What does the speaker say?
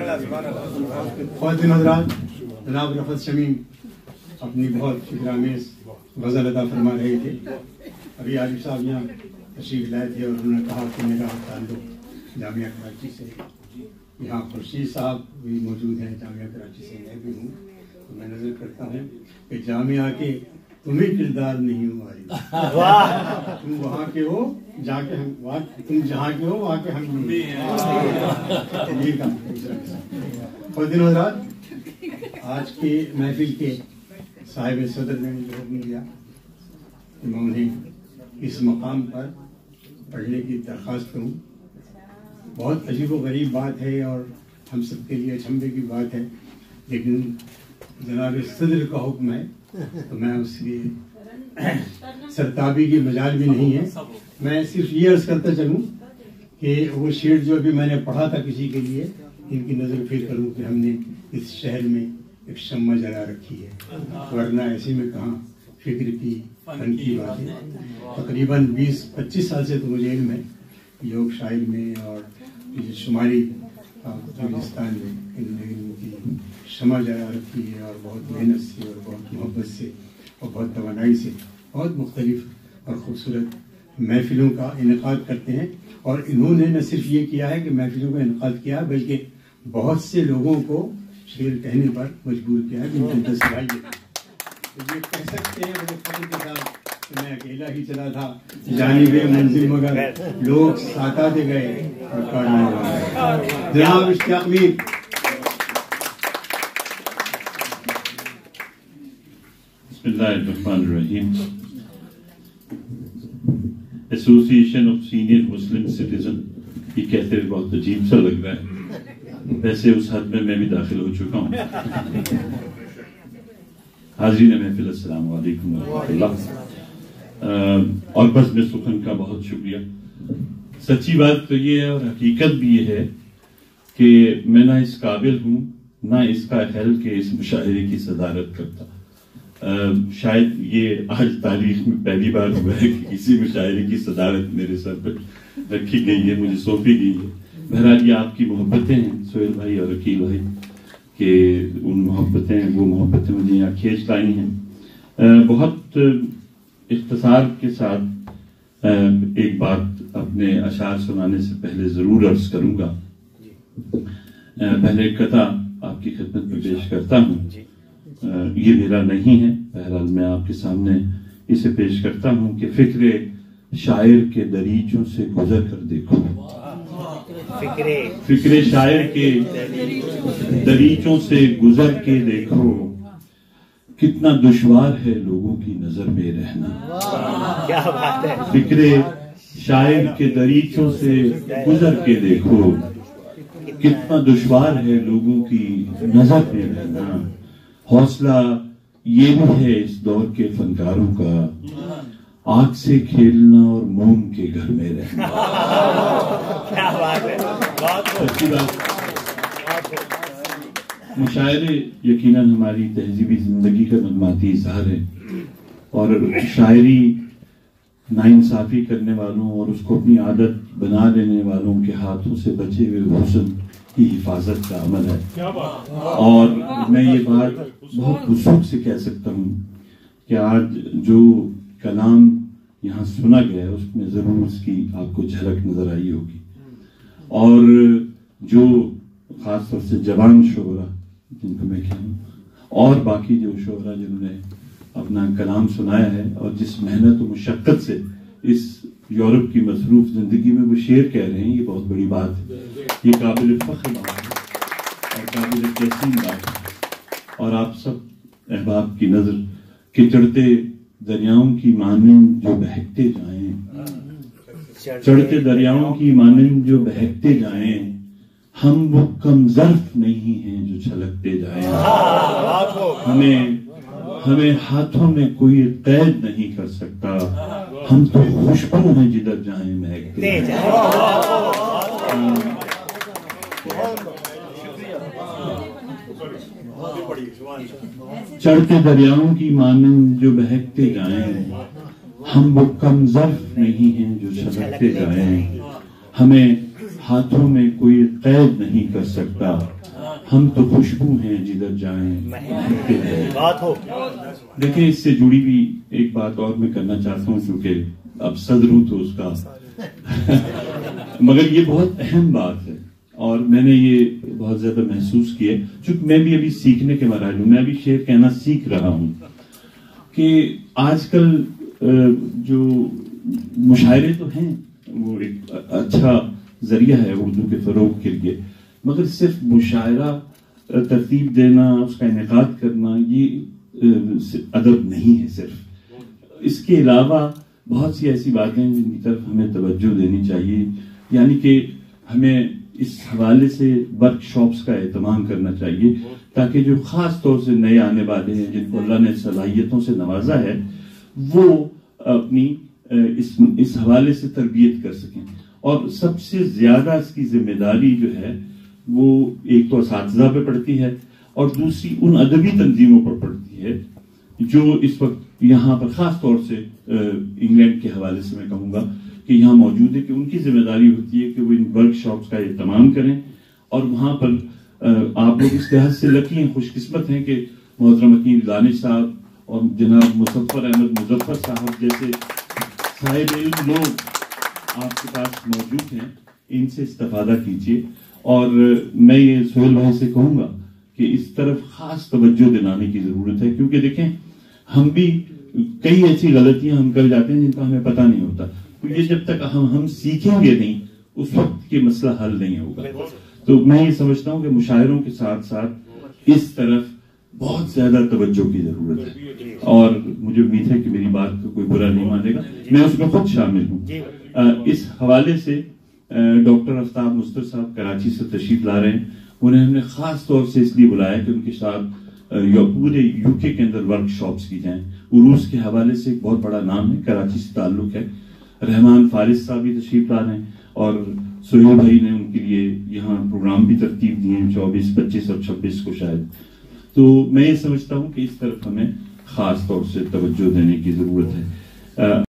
خواتین حضرات، جناب رفعت شمیم اپنی بہت فکرآمیز غزل ادا فرما رہے تھے. ابھی عارف صاحب یہاں تشریف لائے تھے اور انہوں نے کہا کہ میرا تعلق جامعہ کراچی سے. یہاں خورشید صاحب بھی موجود ہیں جامعہ کراچی سے، میں بھی ہوں. تو میں نظر کرتا ہوں کہ جامعہ کے تمہیں کردار نہیں ہماری، تم وہاں کے ہو جا کے ہم، تم جہاں کے ہو وہاں کے ہم نہیں. خواتین حضرات، آج کے محفل کے صاحب صدر نے مجھے حکم دیا کہ میں انہیں اس مقام پر پڑھنے کی درخواست کروں. بہت عجیب و غریب بات ہے اور ہم سب کے لیے اچنبھے کی بات ہے، لیکن جناب صدر کا حکم ہے تو میں اس کی سرتابی کی مجال بھی نہیں ہے. میں صرف یہ عرض کرتا چلوں کہ وہ شعر جو ابھی میں نے پڑھا تھا کسی کے لیے، ان کی نظر پھر کروں کہ ہم نے اس شہر میں ایک شمع جلا رکھی ہے، ورنہ ایسے میں کہاں فکر کی فن کی بات ہے. تقریباً 20-25 سال سے تو مجھے علم ہے یوگ شاعر میں اور شمالی بلوچستان میں ان کی شمع جلا رکھی ہے، اور بہت محنت سے اور بہت محبت سے اور بہت توانائی سے بہت مختلف اور خوبصورت محفلوں کا انعقاد کرتے ہیں. اور انہوں نے نہ صرف یہ کیا ہے کہ محفلوں کا انعقاد کیا، بلکہ بہت سے لوگوں کو شعر کہنے پر مجبور کیا ہے کہ ان کے صلاحیت ہے. یہ کہہ سکتے ہیں بڑے فخر کے ساتھ کہ میں اکیلا ہی چلا تھا جانب منزل مگر لوگ ساتاتے گئے اور کارنامہ بنا. جناب اشتیاق میر. بسم اللہ الرحمن الرحیم. Association of senior Muslim citizen, یہ کہتے ہوئے بہت عجیب سا لگ رہا ہے، ویسے اس حد میں بھی داخل ہو چکا ہوں. حاضرین محفل، السلام علیکم ورحمۃ اللہ. اور بزم-e-سکhan کا بہت شکریہ. سچی بات تو یہ ہے اور حقیقت بھی یہ ہے کہ میں نہ اس قابل ہوں نہ اس کا اہل کہ اس مشاعرے کی صدارت کرتا. شاید یہ آج تاریخ میں پہلی بار ہوا ہے کہ کسی مشاعرے کی صدارت میرے سر پر رکھی گئی ہے، مجھے سونپی گئی ہے. بہرحال یہ آپ کی محبتیں ہیں سہیل بھائی اور عقیل بھائی، کہ ان محبتیں، وہ محبتیں مجھے یہاں کھینچ لائی ہیں. بہت اختصار کے ساتھ ایک بات اپنے اشعار سنانے سے پہلے ضرور عرض کروں گا. پہلے قطع آپ کی خدمت میں پیش کرتا ہوں. یہ میرا نہیں ہے، بہرحال میں آپ کے سامنے اسے پیش کرتا ہوں کہ فکر شاعر کے دریچوں سے گزر کر دیکھو. فکر شاعر کے دریچوں سے گزر کے دیکھو، کتنا دشوار ہے لوگوں کی نظر میں رہنا. فکر شاعر کے دریچوں سے گزر کے دیکھو، کتنا دشوار ہے لوگوں کی نظر میں رہنا. حوصلہ یہ بھی ہے اس دور کے فنکاروں کا، آگ سے کھیلنا اور موم کے گھر میں رہنا. مشاعرے یقیناً ہماری تہذیبی زندگی کا نغماتی اظہار ہے، اور شاعری ناانصافی کرنے والوں اور اس کو اپنی عادت بنا لینے والوں کے ہاتھوں سے بچے ہوئے حسن کی حفاظت کا عمل ہے. اور میں یہ بات بہت وثوق سے کہہ سکتا ہوں کہ آج جو کلام یہاں سنا گیا ہے اس میں ضرور اس کی آپ کو جھلک نظر آئی ہوگی. اور جو خاص طور سے جوان شعراء جن کو میں کہوں، اور باقی جو شعراء جنہوں نے اپنا کلام سنایا ہے اور جس محنت و مشقت سے اس یورپ کی مصروف زندگی میں وہ شعر کہہ رہے ہیں، یہ بہت بڑی بات ہے. یہ قابل فخر بات ہے اور قابل تحسین بات ہے. اور آپ سب احباب کی نظر کہ چڑھتے دریاؤں کی مانند جو بہکتے جائیں، چڑھتے دریاؤں کی مانند جو بہکتے جائیں، ہم وہ کم ظرف نہیں ہیں جو چھلکتے جائیں. ہمیں ہاتھوں میں کوئی قید نہیں کر سکتا، ہم تو خوشبو ہیں جدھر جائیں مہکتے جائیں. چڑھتے دریاؤں کی مانند جو بہکتے جائیں، ہم وہ کم ظرف نہیں ہیں جو چھلکتے جائیں. ہمیں ہاتھوں میں کوئی قید نہیں کر سکتا، ہم تو خوشبو ہیں جدھر جائیں بات ہو. دیکھیں اس سے جڑی بھی ایک بات اور میں کرنا چاہتا ہوں کیونکہ اب صدر ہوں تو اس کا مگر یہ بہت اہم بات ہے اور میں نے یہ بہت زیادہ محسوس کیا چونکہ میں بھی ابھی سیکھنے کے مراحل ہوں. میں ابھی شعر کہنا سیکھ رہا ہوں کہ آج کل جو مشاعرے تو ہیں وہ ایک اچھا ذریعہ ہے اردو کے فروغ کے لیے، مگر صرف مشاعرہ ترتیب دینا، اس کا انعقاد کرنا یہ ادب نہیں ہے. صرف اس کے علاوہ بہت سی ایسی باتیں جن کی طرف ہمیں توجہ دینی چاہیے، یعنی کہ ہمیں اس حوالے سے ورک شاپس کا اہتمام کرنا چاہیے تاکہ جو خاص طور سے نئے آنے والے ہیں جن کو اللہ نے صلاحیتوں سے نوازا ہے وہ اپنی اس حوالے سے تربیت کر سکیں. اور سب سے زیادہ اس کی ذمہ داری جو ہے وہ ایک تو اساتذہ پہ پڑتی ہے اور دوسری ان ادبی تنظیموں پر پڑتی ہے جو اس وقت یہاں پر خاص طور سے انگلینڈ کے حوالے سے میں کہوں گا کہ یہاں موجود ہے کہ ان کی ذمہ داری ہوتی ہے کہ وہ ان ورک شاپس کا اہتمام کریں. اور وہاں پر آپ لوگ اس لحاظ سے لکی ہیں، خوش قسمت ہیں کہ محترم حکیم دانش صاحب اور جناب مظفر احمد مظفر صاحب جیسے صاحب علم لوگ آپ کے پاس موجود ہیں. ان سے استفادہ کیجیے اور میں یہ سہیل بھائی سے کہوں گا کہ اس طرف خاص توجہ دلانے کی ضرورت ہے کیونکہ دیکھیں ہم بھی کئی ایسی غلطیاں ہم کر جاتے ہیں جن کا ہمیں پتہ نہیں ہوتا. تو یہ جب تک ہم سیکھیں گے نہیں اس وقت یہ مسئلہ حل نہیں ہوگا. تو میں یہ سمجھتا ہوں کہ مشاعروں کے ساتھ ساتھ اس طرف بہت زیادہ توجہ کی ضرورت ہے اور مجھے امید ہے کہ میری بات کو کوئی برا نہیں مانے گا، میں اس میں خود شامل ہوں. اس حوالے سے ڈاکٹر آفتاب مستر صاحب کراچی سے تشریف لا رہے ہیں. انہیں ہم نے خاص طور سے اس لیے بلایا کہ ان کے ساتھ پورے یو کے اندر ورک شاپس کی جائیں. عروس کے حوالے سے ایک بہت بڑا نام ہے، کراچی سے تعلق ہے. رحمان فارس صاحب بھی تشریف لا رہے ہیں اور سہیل بھائی نے ان کے لیے یہاں پروگرام بھی ترتیب دیے ہیں 24، 25 اور 26 کو شاید. تو میں یہ سمجھتا ہوں کہ اس طرف ہمیں خاص طور سے توجہ دینے کی ضرورت ہے.